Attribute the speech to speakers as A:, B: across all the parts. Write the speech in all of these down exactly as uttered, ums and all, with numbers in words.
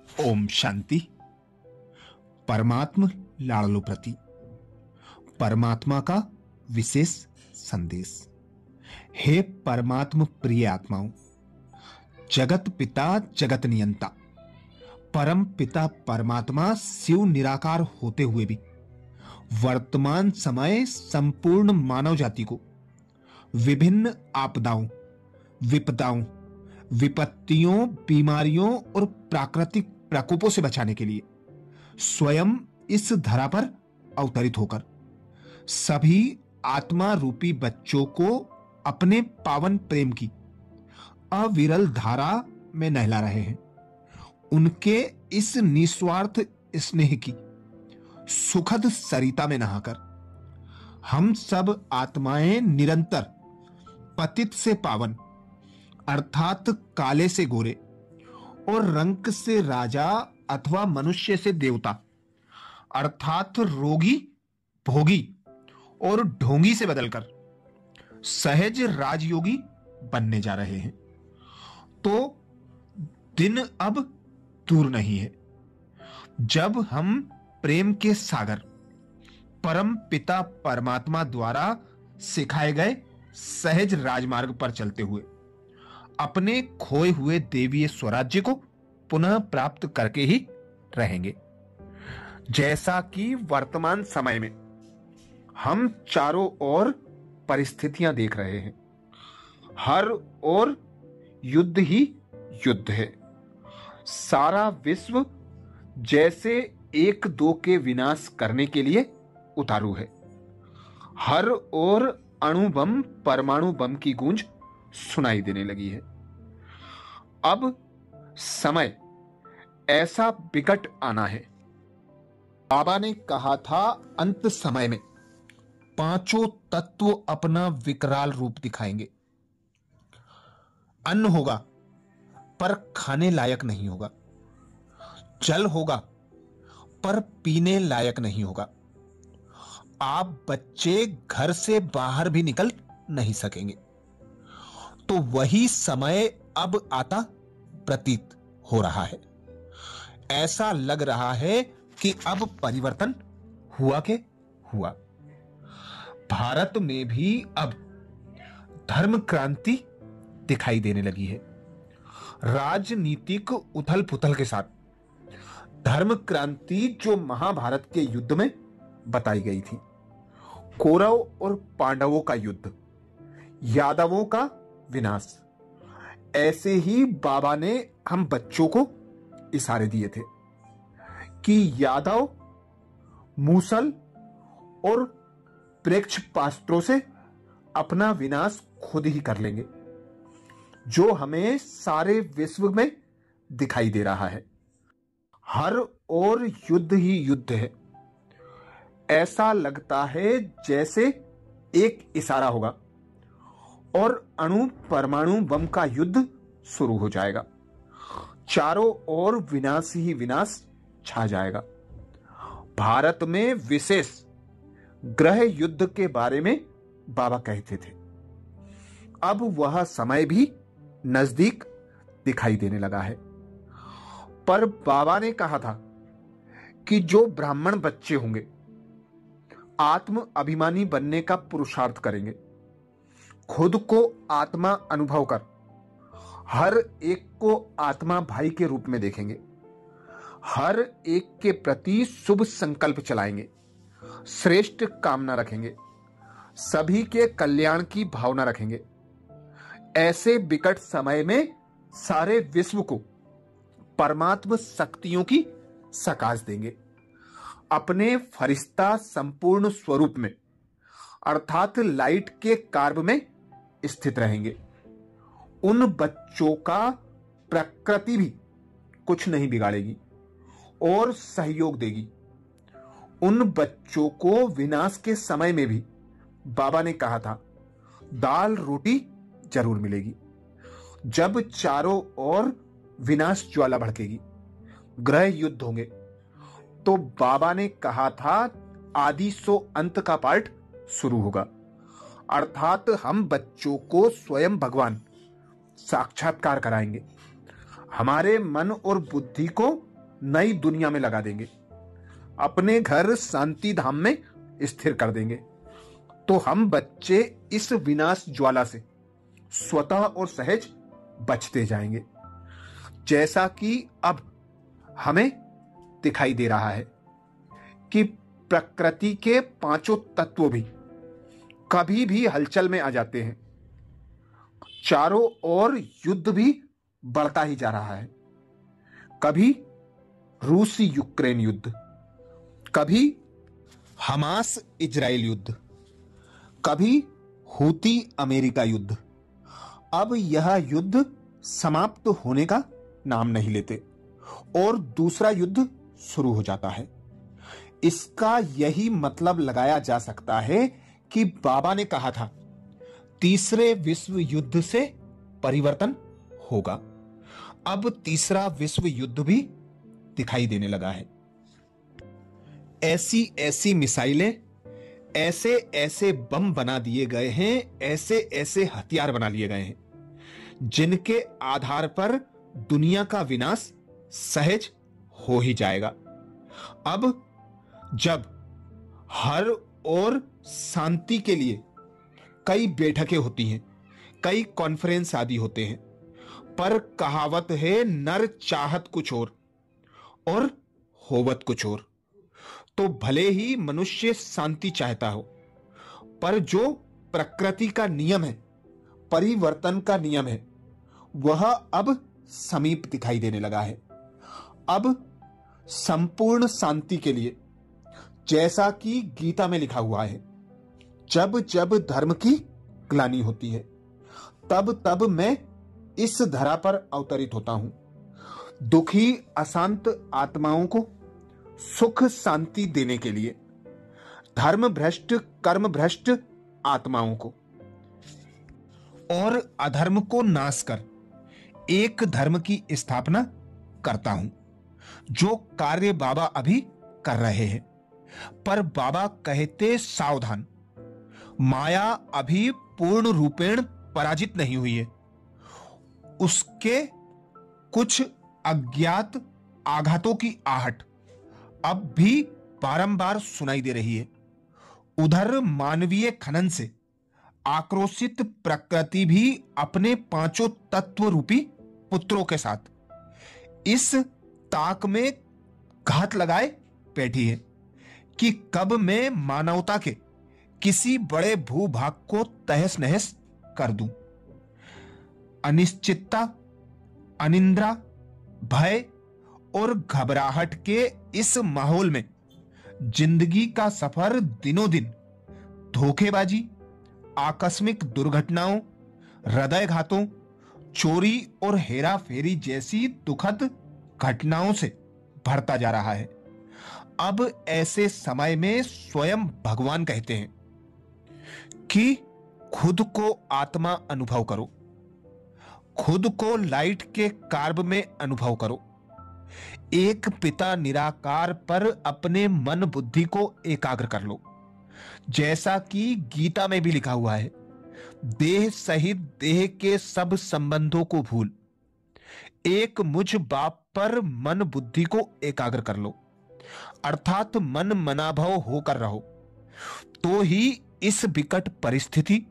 A: ओम शांति। परमात्म लाडलो प्रति परमात्मा का विशेष संदेश। हे परमात्म प्रिय आत्माओं, जगत पिता जगत नियंता परम पिता परमात्मा शिव निराकार होते हुए भी वर्तमान समय संपूर्ण मानव जाति को विभिन्न आपदाओं, विपदाओं, विपत्तियों, बीमारियों और प्राकृतिक प्रकोपों से बचाने के लिए स्वयं इस धरा पर अवतरित होकर सभी आत्मा रूपी बच्चों को अपने पावन प्रेम की अविरल धारा में नहला रहे हैं। उनके इस निस्वार्थ स्नेह की सुखद सरिता में नहाकर हम सब आत्माएं निरंतर पतित से पावन अर्थात काले से गोरे और रंक से राजा अथवा मनुष्य से देवता अर्थात रोगी भोगी और ढोंगी से बदलकर सहज राजयोगी बनने जा रहे हैं। तो दिन अब दूर नहीं है जब हम प्रेम के सागर परम पिता परमात्मा द्वारा सिखाए गए सहज राजमार्ग पर चलते हुए अपने खोए हुए देवीय स्वराज्य को पुनः प्राप्त करके ही रहेंगे। जैसा कि वर्तमान समय में हम चारों ओर परिस्थितियां देख रहे हैं, हर ओर युद्ध ही युद्ध है। सारा विश्व जैसे एक दो के विनाश करने के लिए उतारू है। हर ओर अणु बम परमाणु बम की गूंज सुनाई देने लगी है। अब समय ऐसा विकट आना है। बाबा ने कहा था अंत समय में पांचों तत्व अपना विकराल रूप दिखाएंगे। अन्न होगा पर खाने लायक नहीं होगा, जल होगा पर पीने लायक नहीं होगा। आप बच्चे घर से बाहर भी निकल नहीं सकेंगे। तो वही समय अब आता प्रतीत हो रहा है। ऐसा लग रहा है कि अब परिवर्तन हुआ के हुआ। भारत में भी अब धर्म क्रांति दिखाई देने लगी है। राजनीतिक उथल पुथल के साथ धर्म क्रांति जो महाभारत के युद्ध में बताई गई थी, कौरव और पांडवों का युद्ध, यादवों का विनाश, ऐसे ही बाबा ने हम बच्चों को इशारे दिए थे कि यादव मूसल और प्रेक्ष पास्त्रों से अपना विनाश खुद ही कर लेंगे, जो हमें सारे विश्व में दिखाई दे रहा है। हर ओर युद्ध ही युद्ध है। ऐसा लगता है जैसे एक इशारा होगा और अणु परमाणु बम का युद्ध शुरू हो जाएगा। चारों ओर विनाश ही विनाश छा जाएगा। भारत में विशेष ग्रह युद्ध के बारे में बाबा कहते थे। अब वह समय भी नजदीक दिखाई देने लगा है। पर बाबा ने कहा था कि जो ब्राह्मण बच्चे होंगे आत्म अभिमानी बनने का पुरुषार्थ करेंगे, खुद को आत्मा अनुभव कर हर एक को आत्मा भाई के रूप में देखेंगे, हर एक के प्रति शुभ संकल्प चलाएंगे, श्रेष्ठ कामना रखेंगे, सभी के कल्याण की भावना रखेंगे। ऐसे विकट समय में सारे विश्व को परमात्म शक्तियों की सकाश देंगे। अपने फरिश्ता संपूर्ण स्वरूप में अर्थात लाइट के कार्ब में स्थित रहेंगे। उन बच्चों का प्रकृति भी कुछ नहीं बिगाड़ेगी और सहयोग देगी। उन बच्चों को विनाश के समय में भी बाबा ने कहा था दाल रोटी जरूर मिलेगी। जब चारों ओर विनाश ज्वाला भड़केगी, ग्रह युद्ध होंगे, तो बाबा ने कहा था आदि सो अंत का पार्ट शुरू होगा। अर्थात हम बच्चों को स्वयं भगवान साक्षात्कार कराएंगे। हमारे मन और बुद्धि को नई दुनिया में लगा देंगे, अपने घर शांति धाम में स्थिर कर देंगे, तो हम बच्चे इस विनाश ज्वाला से स्वतः और सहज बचते जाएंगे। जैसा कि अब हमें दिखाई दे रहा है कि प्रकृति के पांचों तत्व भी कभी भी हलचल में आ जाते हैं, चारों ओर युद्ध भी बढ़ता ही जा रहा है। कभी रूसी यूक्रेन युद्ध, कभी हमास इजराइल युद्ध, कभी हूती अमेरिका युद्ध। अब यह युद्ध समाप्त होने का नाम नहीं लेते और दूसरा युद्ध शुरू हो जाता है। इसका यही मतलब लगाया जा सकता है कि बाबा ने कहा था तीसरे विश्व युद्ध से परिवर्तन होगा। अब तीसरा विश्व युद्ध भी दिखाई देने लगा है। ऐसी ऐसी मिसाइलें, ऐसे ऐसे बम बना दिए गए हैं, ऐसे ऐसे हथियार बना लिए गए हैं, जिनके आधार पर दुनिया का विनाश सहज हो ही जाएगा। अब जब हर ओर शांति के लिए कई बैठकें होती हैं, कई कॉन्फ्रेंस आदि होते हैं, पर कहावत है नर चाहत कुछ और और होवत कुछ और। तो भले ही मनुष्य शांति चाहता हो, पर जो प्रकृति का नियम है, परिवर्तन का नियम है, वह अब समीप दिखाई देने लगा है। अब संपूर्ण शांति के लिए, जैसा कि गीता में लिखा हुआ है, जब जब धर्म की ग्लानि होती है, तब तब मैं इस धरा पर अवतरित होता हूं, दुखी अशांत आत्माओं को सुख शांति देने के लिए, धर्म भ्रष्ट कर्म भ्रष्ट आत्माओं को और अधर्म को नाश कर एक धर्म की स्थापना करता हूं, जो कार्य बाबा अभी कर रहे हैं। पर बाबा कहते सावधान, माया अभी पूर्ण रूपेण पराजित नहीं हुई है। उसके कुछ अज्ञात आघातों की आहट अब भी बारंबार सुनाई दे रही है। उधर मानवीय खनन से आक्रोशित प्रकृति भी अपने पांचों तत्व रूपी पुत्रों के साथ इस ताक में घात लगाए बैठी है कि कब मैं मानवता के किसी बड़े भूभाग को तहस नहस कर दूं। अनिश्चितता, अनिंद्रा, भय और घबराहट के इस माहौल में जिंदगी का सफर दिनों दिन धोखेबाजी, आकस्मिक दुर्घटनाओं, हृदयघातों, चोरी और हेरा फेरी जैसी दुखद घटनाओं से भरता जा रहा है। अब ऐसे समय में स्वयं भगवान कहते हैं कि खुद को आत्मा अनुभव करो, खुद को लाइट के कार्ब में अनुभव करो। एक पिता निराकार पर अपने मन बुद्धि को एकाग्र कर लो, जैसा कि गीता में भी लिखा हुआ है, देह सहित देह के सब संबंधों को भूल एक मुझ बाप पर मन बुद्धि को एकाग्र कर लो, अर्थात मन मनाभव होकर रहो, तो ही इस विकट परिस्थिति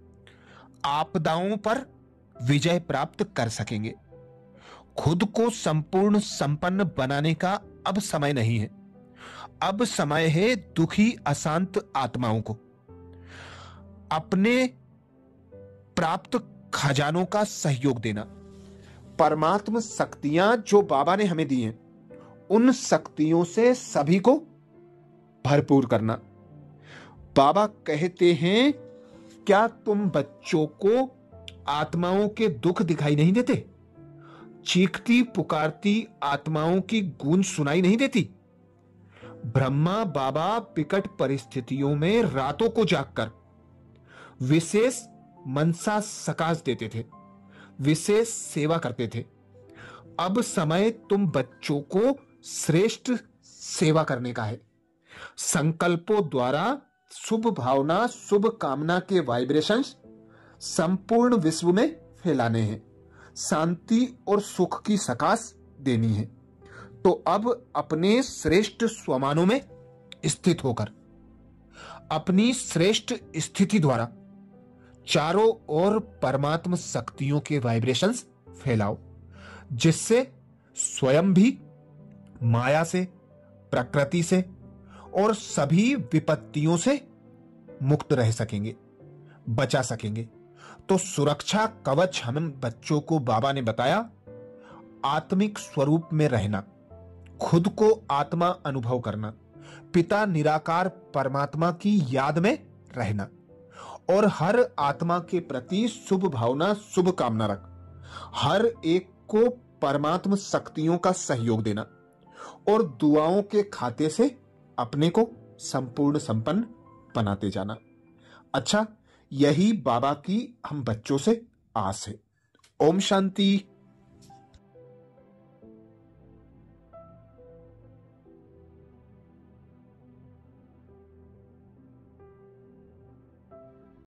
A: आपदाओं पर विजय प्राप्त कर सकेंगे। खुद को संपूर्ण संपन्न बनाने का अब समय नहीं है। अब समय है दुखी अशांत आत्माओं को अपने प्राप्त खजानों का सहयोग देना। परमात्म शक्तियां जो बाबा ने हमें दी हैं, उन शक्तियों से सभी को भरपूर करना। बाबा कहते हैं, क्या तुम बच्चों को आत्माओं के दुख दिखाई नहीं देते? चीखती पुकारती आत्माओं की गूंज सुनाई नहीं देती? ब्रह्मा बाबा विकट परिस्थितियों में रातों को जागकर विशेष मनसा सकाश देते थे, विशेष सेवा करते थे। अब समय तुम बच्चों को श्रेष्ठ सेवा करने का है। संकल्पों द्वारा शुभ भावना, शुभ कामना के वाइब्रेशंस संपूर्ण विश्व में फैलाने हैं, शांति और सुख की सकाश देनी है। तो अब अपने श्रेष्ठ स्वमानों में स्थित होकर अपनी श्रेष्ठ स्थिति द्वारा चारों ओर परमात्म शक्तियों के वाइब्रेशंस फैलाओ, जिससे स्वयं भी माया से, प्रकृति से और सभी विपत्तियों से मुक्त रह सकेंगे, बचा सकेंगे। तो सुरक्षा कवच हम बच्चों को बाबा ने बताया, आत्मिक स्वरूप में रहना, खुद को आत्मा अनुभव करना, पिता निराकार परमात्मा की याद में रहना और हर आत्मा के प्रति शुभ भावना, शुभ कामना रख, हर एक को परमात्म शक्तियों का सहयोग देना और दुआओं के खाते से अपने को संपूर्ण संपन्न बनाते जाना। अच्छा, यही बाबा की हम बच्चों से आस है। ओम शांति।